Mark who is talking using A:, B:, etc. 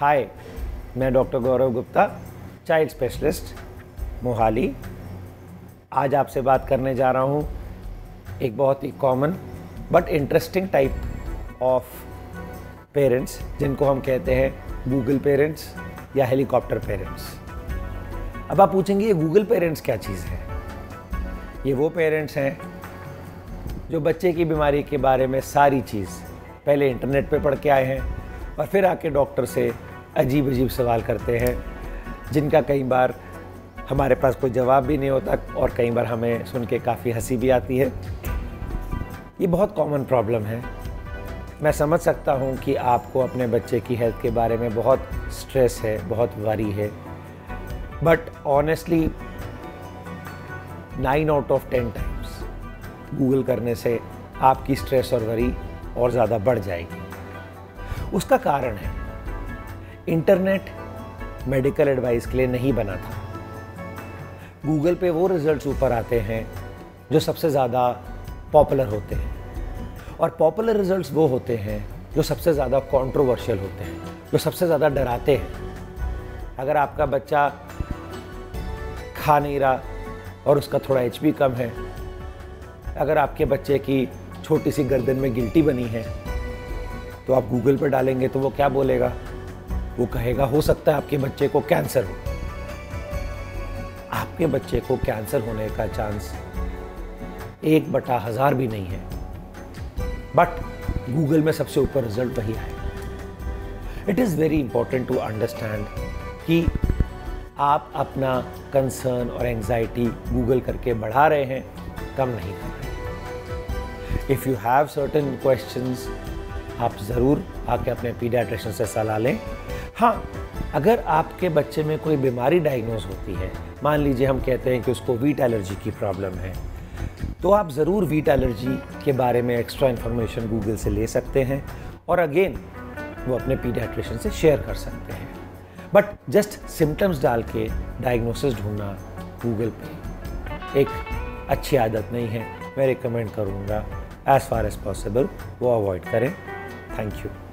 A: हाय, मैं doctor Gaurav Gupta, child specialist Mohali. आज आपसे बात करने जा रहा हूँ एक बहुत ही common but interesting type of parents, जिनको हम कहते हैं गूगल पेरेंट्स या हेलीकॉप्टर पेरेंट्स। अब आप पूछेंगे ये गूगल पेरेंट्स क्या चीज़ है? ये वो पेरेंट्स हैं जो बच्चे की बीमारी के बारे में सारी चीज़ पहले इंटरनेट पे पढ़ के आए हैं और फिर आके डॉक्टर से अजीब अजीब सवाल करते हैं, जिनका कई बार हमारे पास कोई जवाब भी नहीं होता और कई बार हमें सुन के काफ़ी हंसी भी आती है। ये बहुत कॉमन प्रॉब्लम है। मैं समझ सकता हूँ कि आपको अपने बच्चे की हेल्थ के बारे में बहुत स्ट्रेस है, बहुत वरी है, but honestly 9 out of 10 times Google करने से आपकी स्ट्रेस और वरी और ज़्यादा बढ़ जाएगी। उसका कारण है इंटरनेट मेडिकल एडवाइस के लिए नहीं बना था। गूगल पे वो रिजल्ट्स ऊपर आते हैं जो सबसे ज़्यादा पॉपुलर होते हैं, और पॉपुलर रिजल्ट्स वो होते हैं जो सबसे ज़्यादा कंट्रोवर्शियल होते हैं, जो सबसे ज़्यादा डराते हैं। अगर आपका बच्चा खा नहीं रहा और उसका थोड़ा HP कम है, अगर आपके बच्चे की छोटी सी गर्दन में गिल्टी बनी है, तो आप गूगल पर डालेंगे तो वो क्या बोलेगा? वो कहेगा हो सकता है आपके बच्चे को कैंसर हो। आपके बच्चे को कैंसर होने का चांस 1/1000 भी नहीं है, बट गूगल में सबसे ऊपर रिजल्ट वही आएगा। It is very important to understand कि आप अपना कंसर्न और एंजाइटी गूगल करके बढ़ा रहे हैं, कम नहीं कर रहे। If you have certain questions, आप ज़रूर आके अपने पीडियाट्रिशियन से सलाह लें। हाँ, अगर आपके बच्चे में कोई बीमारी डायग्नोज होती है, मान लीजिए हम कहते हैं कि उसको वीट एलर्जी की प्रॉब्लम है, तो आप ज़रूर वीट एलर्जी के बारे में एक्स्ट्रा इन्फॉर्मेशन गूगल से ले सकते हैं और अगेन वो अपने पीडियाट्रिशियन से शेयर कर सकते हैं। बट जस्ट सिम्टम्स डाल के डायग्नोसिस ढूंढना गूगल पे एक अच्छी आदत नहीं है। मैं रिकमेंड करूँगा एज़ फार एज़ पॉसिबल वो अवॉइड करें। Thank you.